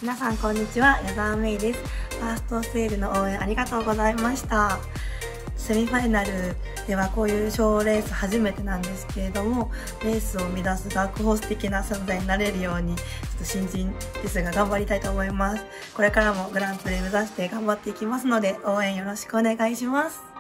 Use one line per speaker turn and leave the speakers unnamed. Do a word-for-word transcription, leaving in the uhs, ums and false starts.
皆さんこんにちは、矢沢芽衣です。ファーストセールの応援ありがとうございました。セミファイナルではこういう賞レース初めてなんですけれども、レースを生み出すダークホース的な存在になれるように、ちょっと新人ですが頑張りたいと思います。これからもグランプリ目指して頑張っていきますので、応援よろしくお願いします。